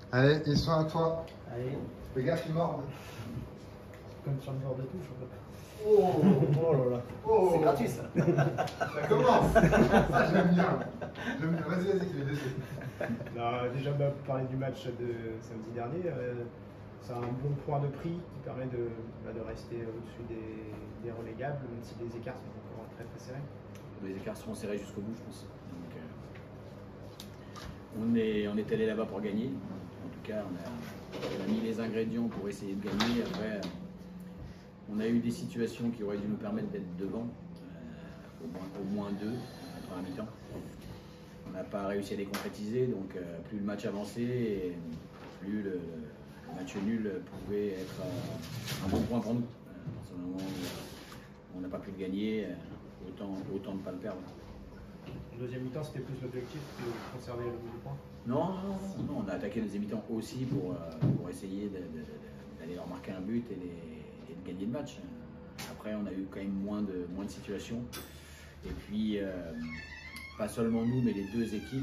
Allez, ils sont à toi. Allez, Fais gaffe, ils mordent. comme sur le bord de touche. Oh, Oh là là. oh. C'est gratuit ça. Ça commence. Ça, j'aime bien. J'aime bien. Vas-y, tu es désolé. Non, déjà, pour parler du match de samedi dernier, c'est un bon point de prix qui permet de rester au-dessus des relégables, même si les écarts sont encore très très serrés. Les écarts seront serrés jusqu'au bout, je pense. Donc, on est allé là-bas pour gagner. En tout cas, on a mis les ingrédients pour essayer de gagner. Après, on a eu des situations qui auraient dû nous permettre d'être devant, au moins deux, à la mi-temps. On n'a pas réussi à les concrétiser, donc plus le match avançait, et plus le match nul pouvait être un bon point pour nous. À ce moment où on n'a pas pu le gagner, autant ne pas le perdre. En deuxième mi-temps, c'était plus l'objectif que de conserver le bout du point. Non, on a attaqué le deuxième mi-temps aussi pour essayer d'aller leur marquer un but et de gagner le match. Après, on a eu quand même moins de situations. Et puis, pas seulement nous, mais les deux équipes,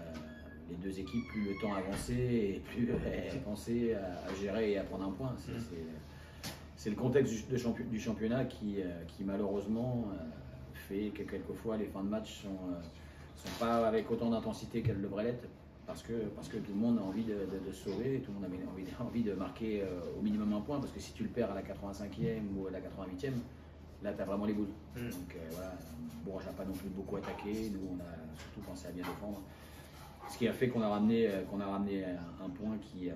plus le temps avançait et plus elles pensaient à gérer et à prendre un point. C'est le contexte du championnat qui malheureusement fait que quelquefois les fins de match sont pas avec autant d'intensité qu'elles devraient l'être, parce que tout le monde a envie de se sauver, tout le monde a envie de marquer au minimum un point, parce que si tu le perds à la 85e ou à la 88e, là tu as vraiment les boules. Donc voilà, Bourges n'a pas non plus beaucoup attaqué, nous on a surtout pensé à bien défendre. Ce qui a fait qu'on a ramené un point qui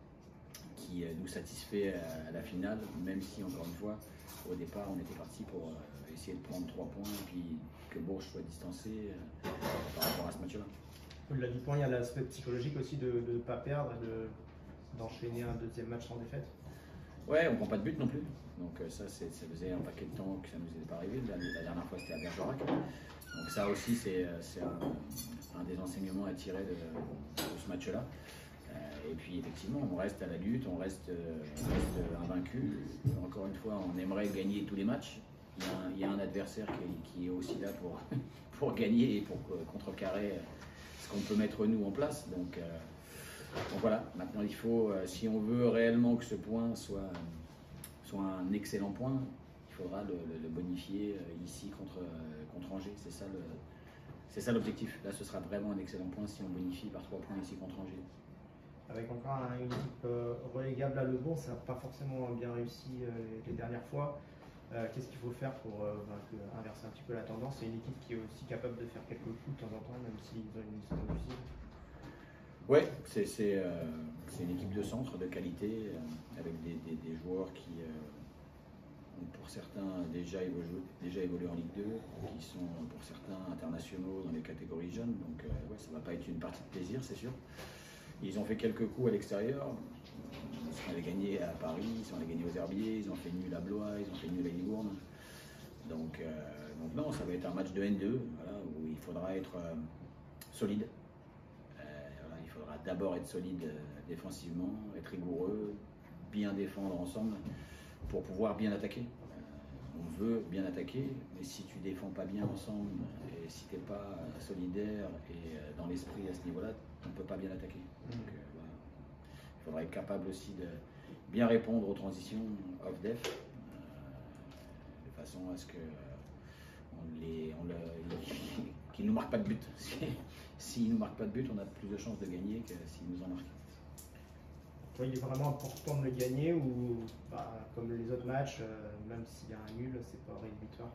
nous satisfait à la finale, même si encore une fois, au départ on était parti pour essayer de prendre 3 points et puis que Bourges soit distancé par rapport à ce match-là. Au-delà du point, il y a l'aspect psychologique aussi de ne pas perdre et d'enchaîner un deuxième match sans défaite. Ouais, on ne prend pas de but non plus. Donc ça faisait un paquet de temps que ça ne nous était pas arrivé. La dernière fois, c'était à Bergerac. Donc ça aussi, c'est un des enseignements à tirer de ce match-là. Et puis effectivement, on reste à la lutte, on reste invaincu. Encore une fois, on aimerait gagner tous les matchs. Il y a un adversaire qui est aussi là pour gagner et pour contrecarrer ce qu'on peut mettre nous en place. Donc voilà, maintenant il faut, si on veut réellement que ce point soit un excellent point, il faudra le bonifier ici contre Angers. C'est ça l'objectif. Là, ce sera vraiment un excellent point si on bonifie par 3 points ici contre Angers. Avec encore une équipe relégable à Le Bourg, ça n'a pas forcément bien réussi les dernières fois. Qu'est-ce qu'il faut faire pour inverser un petit peu la tendance? C'est une équipe qui est aussi capable de faire quelques coups de temps en temps, même s'ils ont une liste difficile. Oui, c'est une équipe de centre de qualité, avec des joueurs qui ont pour certains déjà évolué en Ligue 2, qui sont pour certains internationaux dans les catégories jeunes. Donc ouais, ça ne va pas être une partie de plaisir, c'est sûr. Ils ont fait quelques coups à l'extérieur. Ils sont allés gagner à Paris, ils sont allés gagner aux Herbiers, ils ont fait nul à Blois, ils ont fait nul à Ligourne. Donc non, ça va être un match de N2, voilà, où il faudra être solide. Voilà, il faudra d'abord être solide défensivement, être rigoureux, bien défendre ensemble pour pouvoir bien attaquer. On veut bien attaquer, mais si tu défends pas bien ensemble et si tu n'es pas solidaire et dans l'esprit à ce niveau-là, on ne peut pas bien attaquer. Donc, voilà. Il faudra être capable aussi de bien répondre aux transitions off-def, de façon à ce qu'ils ne nous marquent pas de but. S'ils ne nous marquent pas de but, on a plus de chances de gagner que s'ils nous en marquent. Il est vraiment important de le gagner ou comme les autres matchs, même s'il y a un nul, c'est pas rédhibitoire?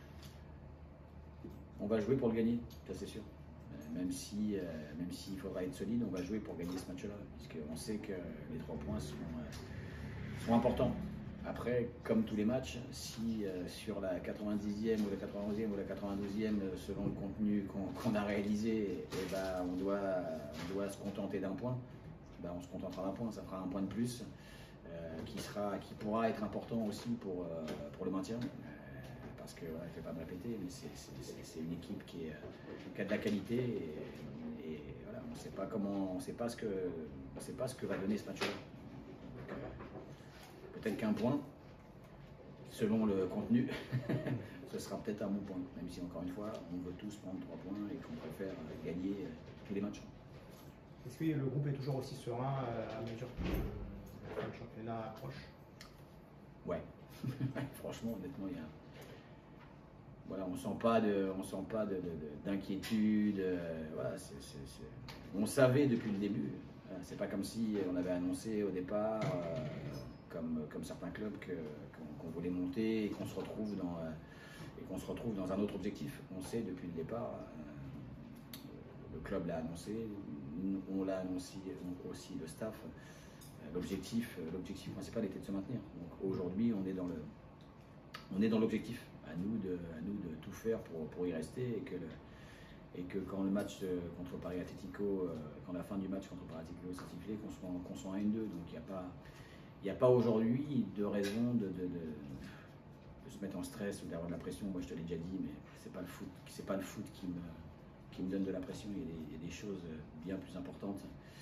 On va jouer pour le gagner, ça c'est sûr. Même s'il faudra être solide, on va jouer pour gagner ce match-là, puisqu'on sait que les 3 points sont importants. Après, comme tous les matchs, si sur la 90e ou la 91e ou la 92e, selon le contenu qu'on a réalisé, on doit se contenter d'un point, on se contentera d'un point, ça fera un point de plus qui pourra être important aussi pour le maintien. Parce que, voilà, je ne vais pas me répéter, mais c'est une équipe qui a de la qualité et voilà, on ne sait pas ce que va donner ce match-là. Peut-être qu'un point, selon le contenu, ce sera peut-être un bon point, même si encore une fois, on veut tous prendre 3 points et qu'on préfère gagner tous les matchs. Est-ce que le groupe est toujours aussi serein à mesure que le championnat approche? Ouais, franchement, honnêtement, voilà, on sent pas d'inquiétude. Voilà, on savait depuis le début. C'est pas comme si on avait annoncé au départ, comme certains clubs, qu'on voulait monter et qu'on se retrouve dans un autre objectif. On sait depuis le départ. Le club l'a annoncé, on l'a annoncé aussi le staff. L'objectif principal était de se maintenir. Donc aujourd'hui, on est dans l'objectif. À nous de tout faire pour y rester et que quand le match contre Paris Atlético, quand la fin du match contre Paris Atlético s'est sifflé, qu'on soit en N2. Donc il n'y a pas aujourd'hui de raison de se mettre en stress ou d'avoir de la pression. Moi je te l'ai déjà dit, mais c'est pas le foot qui me donne de la pression. Il y a des choses bien plus importantes.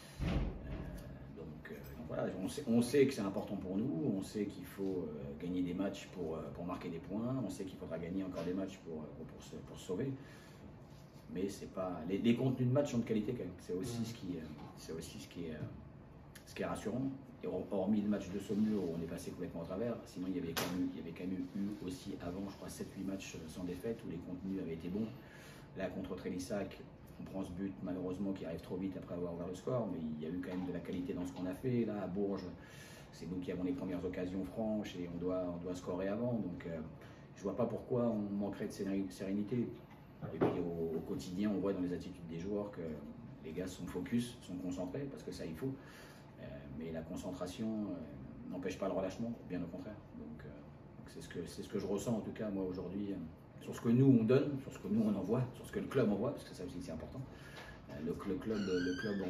Donc voilà, on sait que c'est important pour nous, on sait qu'il faut gagner des matchs pour marquer des points, on sait qu'il faudra gagner encore des matchs pour se sauver. Mais c'est pas les contenus de match sont de qualité quand même. C'est aussi ce qui est rassurant. Et hormis le match de Saumur où on est passé complètement au travers, sinon il y avait quand même eu aussi avant, je crois, 7-8 matchs sans défaite où les contenus avaient été bons. Là contre Trélissac, on prend ce but malheureusement qui arrive trop vite après avoir ouvert le score, mais il y a eu quand même de la qualité dans ce qu'on a fait. Là à Bourges, c'est nous qui avons les premières occasions franches et on doit scorer avant. Donc je vois pas pourquoi on manquerait de sérénité. Et puis au quotidien, on voit dans les attitudes des joueurs que les gars sont focus, sont concentrés, parce que ça il faut. Mais la concentration n'empêche pas le relâchement, bien au contraire. Donc c'est ce que je ressens en tout cas moi aujourd'hui. Sur ce que nous on donne, sur ce que nous on envoie, sur ce que le club envoie, parce que ça aussi c'est important. Le club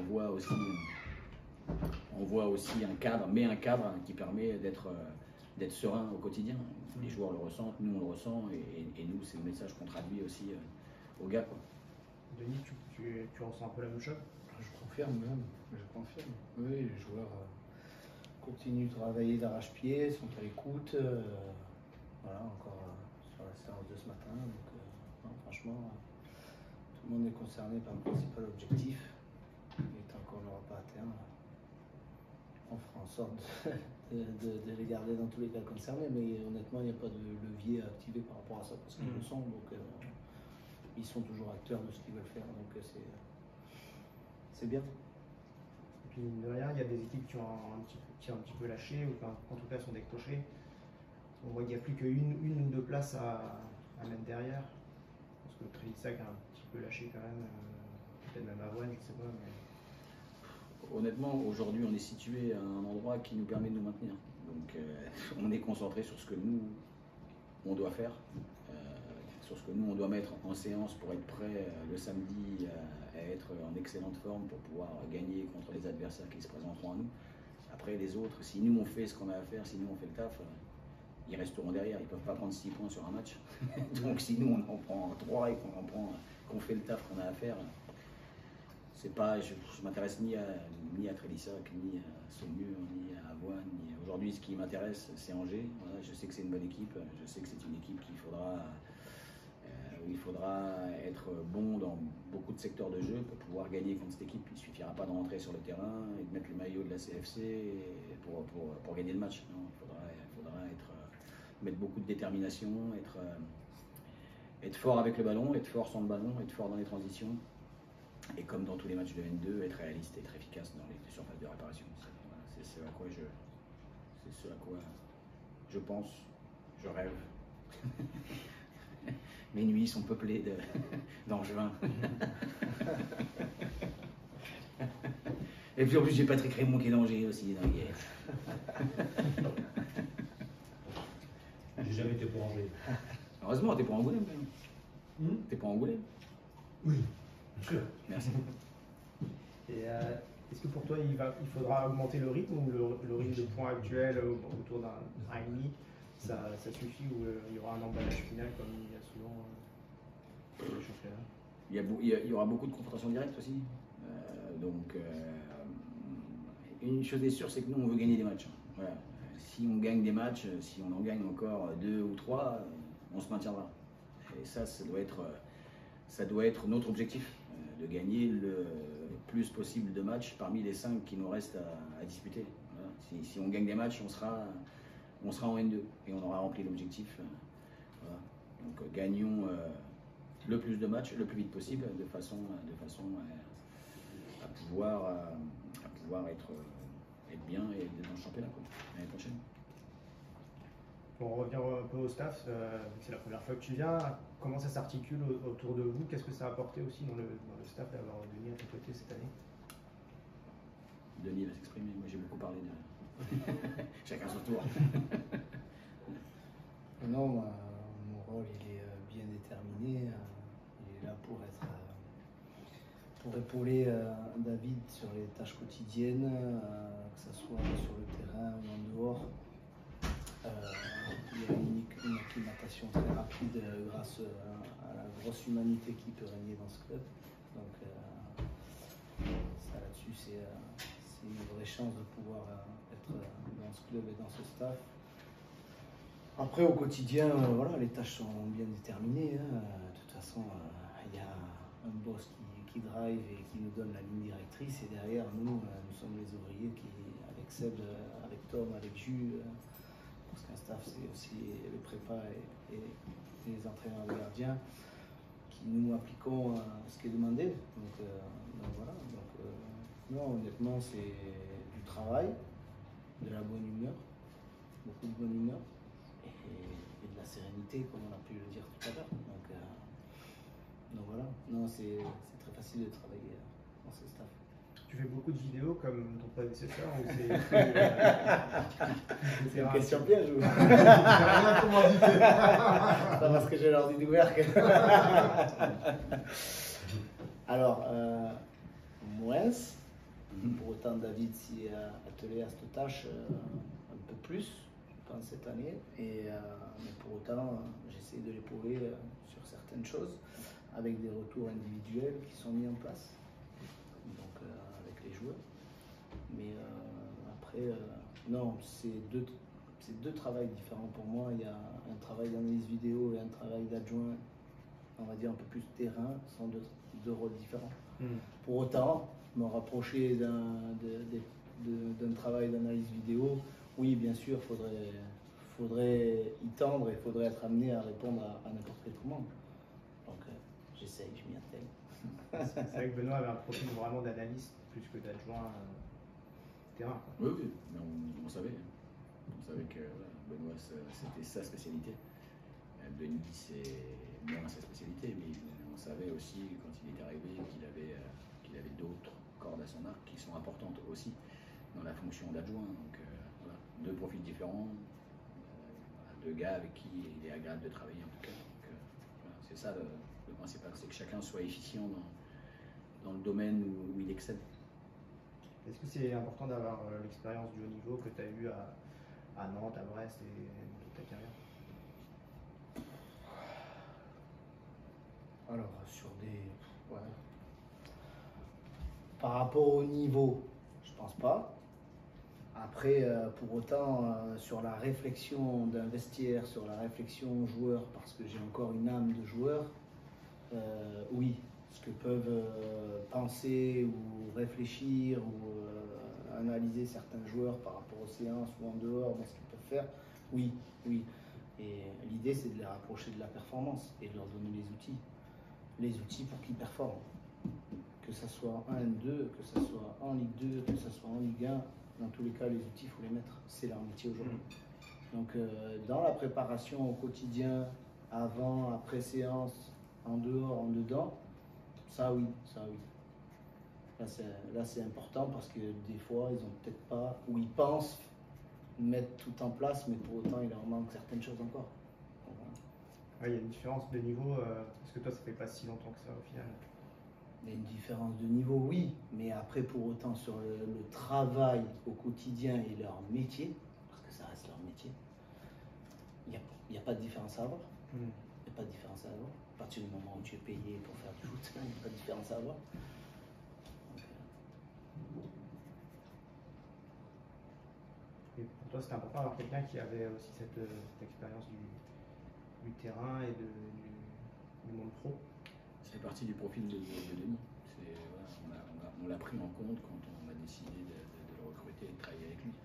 envoie aussi un cadre qui permet d'être serein au quotidien. Les joueurs le ressentent, nous on le ressent, et nous c'est le message qu'on traduit aussi aux gars, quoi. Denis, tu ressens un peu la même chose? Je confirme même, je confirme. Oui, les joueurs continuent de travailler d'arrache-pied, sont à l'écoute. Voilà, encore sur la séance de ce matin. Donc, non, franchement, tout le monde est concerné par le principal objectif. Et tant qu'on n'aura pas atteint, on fera en sorte de les garder dans tous les cas concernés. Mais honnêtement, il n'y a pas de levier à activer par rapport à ça parce qu'ils le sont. Donc, ils sont toujours acteurs de ce qu'ils veulent faire. Donc, c'est bien. Et puis, mine de rien, il y a des équipes qui ont un petit peu lâché ou qui, en tout cas, sont décrochées. On voit qu'il n'y a plus qu'une ou deux places à mettre derrière. Parce que Trélissac a un petit peu lâché quand même. Peut-être même Avoine, je ne sais pas. Mais... Honnêtement, aujourd'hui, on est situé à un endroit qui nous permet de nous maintenir. Donc, on est concentré sur ce que nous, on doit faire. Sur ce que nous, on doit mettre en séance pour être prêt le samedi à être en excellente forme pour pouvoir gagner contre les adversaires qui se présenteront à nous. Après, les autres, si nous, on fait ce qu'on a à faire, si nous, on fait le taf, ils resteront derrière. Ils ne peuvent pas prendre 6 points sur un match. Donc, si nous, on en prend 3 et qu'on fait le taf qu'on a à faire, c'est pas, je ne m'intéresse ni à Trélissac, ni à Saumur, ni à Avoine. Aujourd'hui, ce qui m'intéresse, c'est Angers. Voilà, je sais que c'est une bonne équipe. Je sais que c'est une équipe où il faudra être bon dans beaucoup de secteurs de jeu pour pouvoir gagner contre cette équipe. Il ne suffira pas de rentrer sur le terrain et de mettre le maillot de la CFC pour gagner le match. Non, il faudra mettre beaucoup de détermination, être fort avec le ballon, être fort sans le ballon, être fort dans les transitions. Et comme dans tous les matchs de N2, être réaliste et être efficace dans les surfaces de réparation. C'est ce à quoi je pense, je rêve. Mes nuits sont peuplées d'angevins. Et puis en plus, j'ai Patrick Raymond qui est d'Angers aussi. J'ai jamais été pour Angers. Heureusement, t'es pour Angoulême quand même. T'es pour Angoulême? Oui, bien sûr. Merci. Et est-ce que pour toi, il faudra augmenter le rythme ou le rythme de points actuel autour d'un 1,5 ça suffit ou il y aura un emballage final comme il y a souvent dans les championnats? Il y aura beaucoup de confrontations directes aussi. Donc, une chose est sûre, c'est que nous, on veut gagner des matchs. Voilà. Si on gagne des matchs, si on en gagne encore 2 ou 3, on se maintiendra. Et ça doit être notre objectif, de gagner plus possible de matchs parmi les 5 qui nous restent à disputer. Voilà. Si on gagne des matchs, on sera en N2 et on aura rempli l'objectif. Voilà. Donc gagnons le plus de matchs le plus vite possible de façon à pouvoir être bien et être dans le championnat l'année prochaine. Pour revenir un peu au staff, c'est la première fois que tu viens. Comment ça s'articule autour de vous? Qu'est-ce que ça a apporté aussi dans le staff d'avoir Denis à tes côtés cette année? Denis va s'exprimer, moi j'ai beaucoup parlé de chacun son tour. Non, mon rôle il est bien déterminé. Il est là pour épauler David sur les tâches quotidiennes, que ce soit sur le terrain ou en dehors. Il y a une acclimatation très rapide grâce à la grosse humanité qui peut régner dans ce club. Donc ça là-dessus c'est une vraie chance de pouvoir être dans ce club et dans ce staff. Après au quotidien, voilà, les tâches sont bien déterminées. Hein. De toute façon, il y a un boss qui drive et qui nous donne la ligne directrice, et derrière nous sommes les ouvriers qui, avec Seb, avec Tom, avec Jus. Parce qu'un staff, c'est aussi le prépa et les entraîneurs de gardiens qui nous appliquons ce qui est demandé. Donc voilà. Non, honnêtement, c'est du travail, de la bonne humeur, beaucoup de bonne humeur et de la sérénité, comme on a pu le dire tout à l'heure. Donc voilà. Non, c'est très facile de travailler dans ce staff. Tu fais beaucoup de vidéos comme ton prédécesseur ou c'est C'est une question piège ou J'ai rien commandité. C'est pas parce que j'ai l'ordi ouvert que. Alors, moins. Pour autant, David s'y est attelé à cette tâche un peu plus, je pense, cette année. Mais pour autant, j'essaie de l'épauler sur certaines choses avec des retours individuels qui sont mis en place. Donc, avec les joueurs. Mais après, non, c'est deux travails différents pour moi. Il y a un travail d'analyse vidéo et un travail d'adjoint, on va dire un peu plus terrain, ce sont deux rôles différents. Pour autant, me rapprocher d'un travail d'analyse vidéo, oui, bien sûr, faudrait y tendre et faudrait être amené à répondre à n'importe quelle commande. Donc, j'essaye, je m'y attelle. C'est vrai que Benoît avait un profil vraiment d'analyste plus que d'adjoint terrain. Quoi. Oui, mais on savait. On savait que Benoît, c'était sa spécialité. Denis, c'est moins sa spécialité, mais on savait aussi, quand il est arrivé, qu'il avait d'autres cordes à son arc qui sont importantes aussi dans la fonction d'adjoint. Donc voilà, deux profils différents, deux gars avec qui il est agréable de travailler en tout cas. Donc, voilà, c'est ça le principal, c'est que chacun soit efficient dans le domaine où il excelle. Est-ce que c'est important d'avoir l'expérience du haut niveau que tu as eu à Nantes, à Brest et dans toute ta carrière? Alors, ouais. Par rapport au niveau, je pense pas. Après, pour autant, sur la réflexion d'un vestiaire, sur la réflexion joueur, parce que j'ai encore une âme de joueur, oui, ce que peuvent penser ou réfléchir ou analyser certains joueurs par rapport aux séances ou en dehors, dans ce qu'ils peuvent faire, oui. Et l'idée, c'est de les rapprocher de la performance et de leur donner les outils pour qu'ils performent. Que ce soit en N2, que ce soit en Ligue 2, que ce soit en Ligue 1, dans tous les cas, les outils, il faut les mettre. C'est leur métier aujourd'hui. Donc, dans la préparation au quotidien, avant, après séance, en dehors, en dedans, ça oui. Là, c'est important parce que des fois, ils ont peut-être pas, ou ils pensent mettre tout en place, mais pour autant, il leur manque certaines choses encore. Donc, voilà. Ouais, il y a une différence de niveau, parce que toi, ça fait pas si longtemps que ça au final. Il y a une différence de niveau, oui, mais après, pour autant, sur le travail au quotidien et leur métier, parce que ça reste leur métier, il n'y a pas de différence à avoir. Il n'y a pas de différence à avoir. À partir du moment où tu es payé pour faire du foot, il n'y a pas de différence à avoir. Donc, Et pour toi, c'était important d'avoir quelqu'un qui avait aussi cette expérience du terrain et du monde pro. C'est partie du profil de Denis. Voilà, on l'a pris en compte quand on a décidé de le recruter et de travailler avec lui.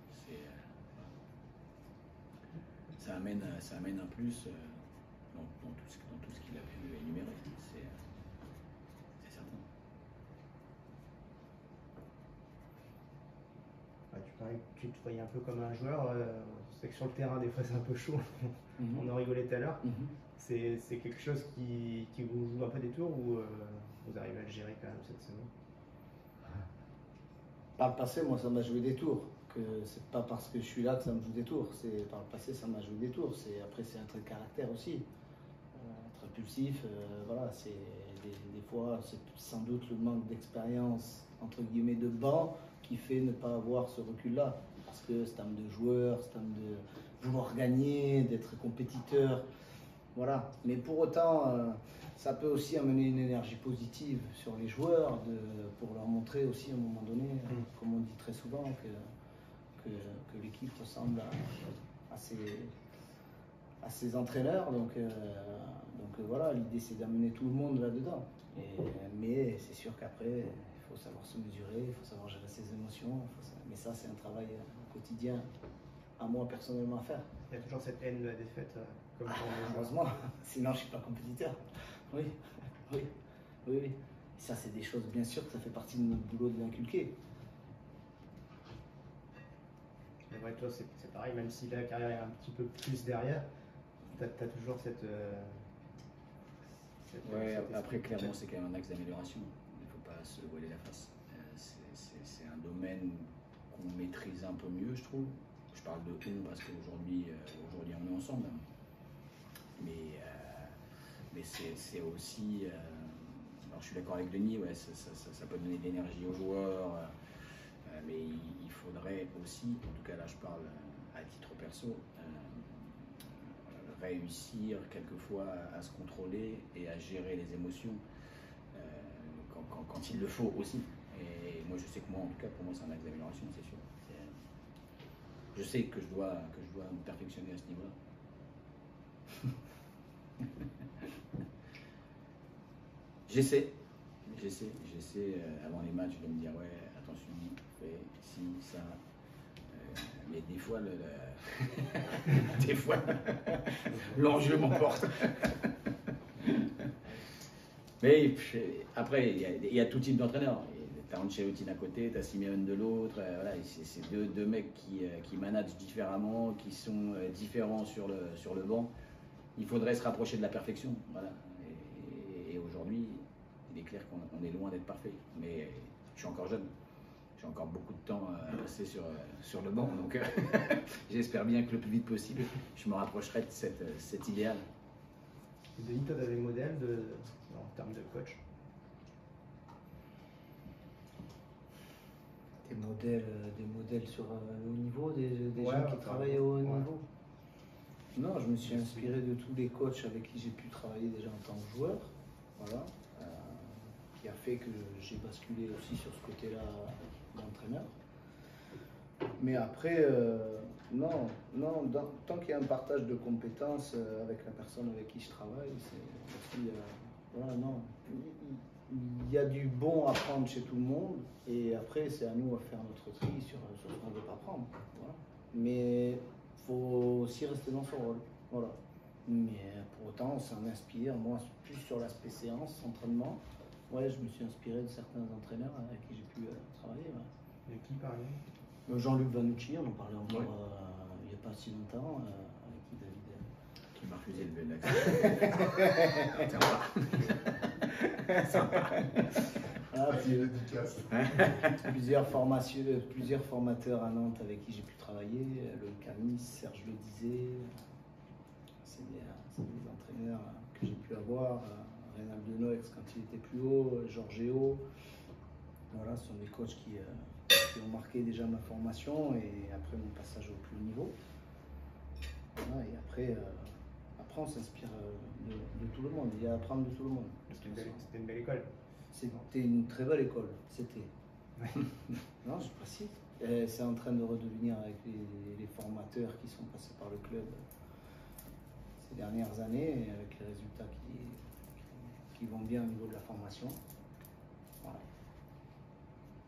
Ça amène un plus dans tout ce qu'il a pu énumérer. C'est certain. Tu te voyais un peu comme un joueur. C'est que sur le terrain, des fois, c'est un peu chaud. On en rigolait tout à l'heure. C'est quelque chose qui vous joue un peu des tours ou vous arrivez à le gérer quand même cette saison? Par le passé, moi, ça m'a joué des tours. C'est pas parce que je suis là que ça me joue des tours. C'est par le passé, ça m'a joué des tours. Après, c'est un trait de caractère aussi. Être impulsif, voilà. C'est des fois, c'est sans doute le manque d'expérience entre guillemets de banc qui fait ne pas avoir ce recul-là. Parce que c'est âme de joueur, c'est âme de vouloir gagner, d'être compétiteur. Voilà. Mais pour autant, ça peut aussi amener une énergie positive sur les joueurs pour leur montrer aussi à un moment donné, comme on dit très souvent, que l'équipe ressemble à ses entraîneurs. Donc voilà, l'idée c'est d'amener tout le monde là-dedans. Mais c'est sûr qu'après, il faut savoir se mesurer, il faut savoir gérer ses émotions. Mais ça, c'est un travail quotidien à moi personnellement à faire. Il y a toujours cette haine de la défaite, comme pour les joueurs. Heureusement, sinon je ne suis pas compétiteur. Oui. Ça, c'est des choses, bien sûr, que ça fait partie de notre boulot de l'inculquer. Mais ouais, toi, c'est pareil, même si la carrière est un petit peu plus derrière, tu as toujours cette. Ouais, après, clairement, c'est quand même un axe d'amélioration. Il ne faut pas se voiler la face. C'est un domaine qu'on maîtrise un peu mieux, je trouve. Je parle de on parce qu'aujourd'hui, on est ensemble. Mais c'est aussi. Alors, je suis d'accord avec Denis, ouais, ça peut donner de l'énergie aux joueurs. Mais il faudrait aussi, en tout cas là, je parle à titre perso, réussir quelquefois à se contrôler et à gérer les émotions quand il le faut aussi. Et moi, je sais que moi, en tout cas, pour moi, c'est un axe d'amélioration, c'est sûr. Je sais que je dois me perfectionner à ce niveau-là. J'essaie avant les matchs de me dire ouais, attention, fais ci, ça. Mais des fois, des fois, l'enjeu m'emporte. Mais après, il y a tout type d'entraîneurs. T'as Ancelotti d'un côté, t'as Simeone de l'autre. Voilà, c'est deux mecs qui managent différemment, qui sont différents sur le banc. Il faudrait se rapprocher de la perfection. Voilà. Et aujourd'hui, il est clair qu'on est loin d'être parfait. Mais je suis encore jeune. J'ai encore beaucoup de temps à passer sur le banc. Donc j'espère bien que le plus vite possible, je me rapprocherai de cet idéal. Denis, tu as des modèles en termes de coach? Des modèles sur le haut niveau, des gens qui travaillent au haut niveau? Non, je me suis inspiré de tous les coachs avec qui j'ai pu travailler déjà en tant que joueur. Voilà. Qui a fait que j'ai basculé aussi sur ce côté-là d'entraîneur. Mais après, non, tant qu'il y a un partage de compétences avec la personne avec qui je travaille, c'est aussi, voilà, non. Il y a du bon à prendre chez tout le monde, et après, c'est à nous à faire notre tri sur ce qu'on ne veut pas prendre. Voilà. Mais il faut aussi rester dans son rôle. Voilà. Mais pour autant, on s'en inspire, moi, plus sur l'aspect séance, entraînement. Ouais, je me suis inspiré de certains entraîneurs avec qui j'ai pu travailler. Ouais. Et qui, par exemple? Jean-Luc Vanucci, on en parlait encore il n'y a pas si longtemps, avec qui David. Qui m'a refusé le sympa. Plusieurs formateurs à Nantes avec qui j'ai pu travailler, Loïc Camis, Serge Le disait. C'est des entraîneurs que j'ai pu avoir. Reynald Denoex quand il était plus haut, Georgéo. Voilà, ce sont des coachs qui ont marqué déjà ma formation et après mon passage au plus haut niveau. Voilà, et après on s'inspire de tout le monde. Il y a à apprendre de tout le monde. C'était une belle école. C'était une très belle école. C'était. Ouais. Non, je précise. C'est en train de redevenir avec les formateurs qui sont passés par le club ces dernières années, et avec les résultats qui vont bien au niveau de la formation. Voilà.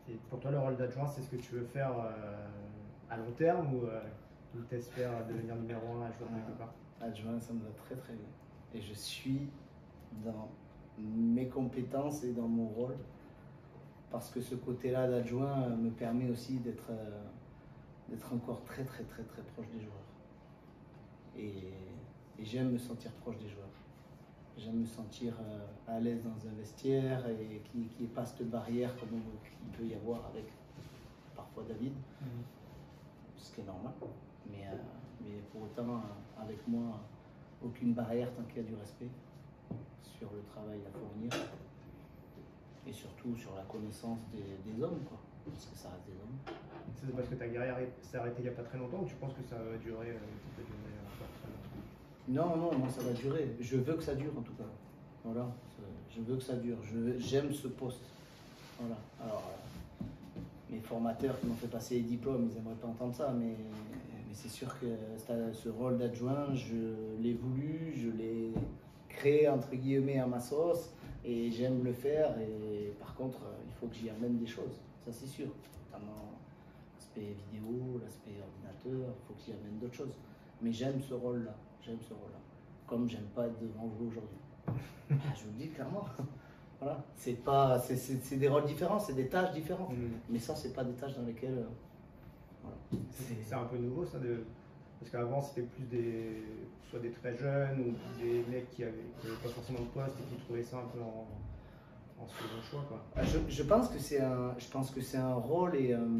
Et pour toi, le rôle d'adjoint, c'est ce que tu veux faire à long terme ou tu espères devenir numéro 1 à jouer quelque part? Adjoint, ça me va très très bien. Et je suis dans mes compétences et dans mon rôle, parce que ce côté-là d'adjoint me permet aussi d'être encore très très très très proche des joueurs. Et j'aime me sentir proche des joueurs. J'aime me sentir à l'aise dans un vestiaire et qu'il n'y ait pas cette barrière comme il peut y avoir avec parfois David, ce qui est normal. Mais pour autant, avec moi, aucune barrière tant qu'il y a du respect sur le travail à fournir et surtout sur la connaissance des hommes, quoi, parce que ça reste des hommes. C'est parce que ta carrière s'est arrêtée il n'y a pas très longtemps ou tu penses que ça va durer, encore très longtemps? Non, ça va durer. Je veux que ça dure en tout cas. Voilà, je veux que ça dure. J'aime ce poste. Voilà. Alors, mes formateurs qui m'ont fait passer les diplômes, ils n'aimeraient pas entendre ça, mais c'est sûr que ce rôle d'adjoint, je l'ai voulu, je l'ai créé entre guillemets à ma sauce et j'aime le faire. Et par contre, il faut que j'y amène des choses, ça c'est sûr. Notamment l'aspect vidéo, l'aspect ordinateur, il faut que j'y amène d'autres choses. Mais j'aime ce rôle-là, comme j'aime pas être devant vous aujourd'hui. Je vous le dis clairement. Voilà, c'est des rôles différents, c'est des tâches différentes. Mais ça, c'est pas des tâches dans lesquelles. Voilà. C'est un peu nouveau ça, parce qu'avant c'était plus soit des très jeunes ou des mecs qui n'avaient pas forcément de poste et qui trouvaient ça un peu en second choix, quoi. Je pense que c'est un rôle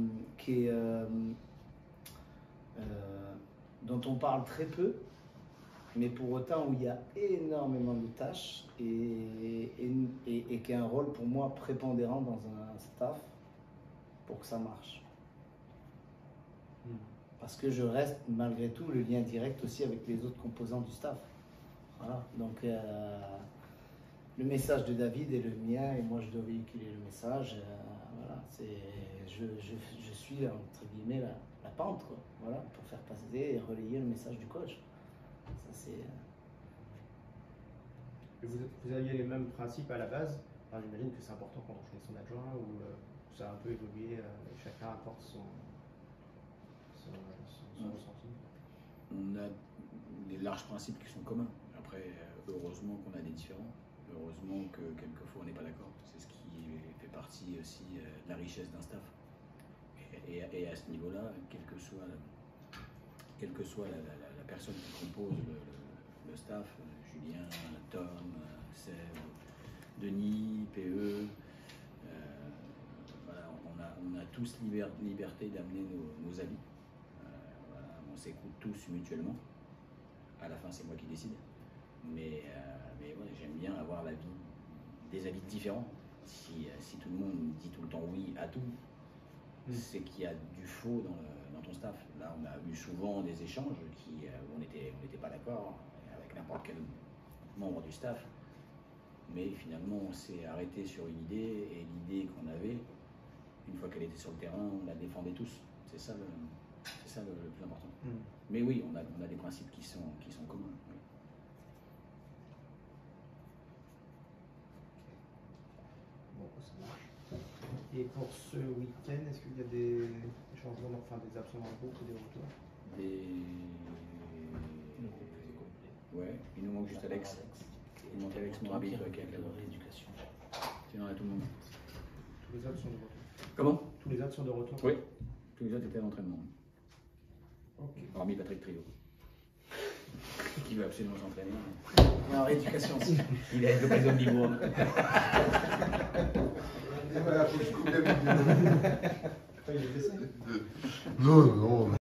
dont on parle très peu. Mais pour autant où il y a énormément de tâches et qui est un rôle pour moi prépondérant dans un staff pour que ça marche. Parce que je reste malgré tout le lien direct aussi avec les autres composants du staff. Voilà. Donc le message de David est le mien et moi je dois véhiculer le message. Voilà. Je suis entre guillemets la pente, quoi. Voilà, pour faire passer et relayer le message du coach. Ça, vous aviez les mêmes principes à la base. Enfin, j'imagine que c'est important quand on choisit son adjoint ou ça a un peu évolué, chacun apporte son ressenti. On a des larges principes qui sont communs. Après, heureusement qu'on a des différents. Heureusement que quelquefois on n'est pas d'accord. C'est ce qui fait partie aussi de la richesse d'un staff. Et à ce niveau-là, quelle que soit la personne qui compose le staff, Julien, Tom, Seb, Denis, PE, voilà, on a tous liberté d'amener nos avis. Voilà, on s'écoute tous mutuellement. À la fin, c'est moi qui décide. Mais ouais, j'aime bien avoir des avis différents. Si tout le monde dit tout le temps oui à tout, c'est qu'il y a du faux dans ton staff. Là, on a eu souvent des échanges où on n'était pas d'accord avec n'importe quel membre du staff. Mais finalement, on s'est arrêté sur une idée et l'idée qu'on avait, une fois qu'elle était sur le terrain, on la défendait tous. C'est ça le plus important. Mais oui, on a des principes qui sont communs. Oui. Bon, ça marche. Et pour ce week-end, est-ce qu'il y a des changements, enfin des absents dans le groupe ou des retours? Ouais, il nous manque juste Alex. Il manque Alex Mourabit qui a la rééducation. Sinon, on a tout le monde. Tous les autres sont de retour. Comment? Tous les autres sont de retour? Oui, tous les autres étaient à l'entraînement. Ok. Hormis Patrick Trio, qui veut absolument s'entraîner. Il est en rééducation aussi. Il a l'occasion de libre. Voilà, faut que je coupe la vidéo. Il est blessé? Non.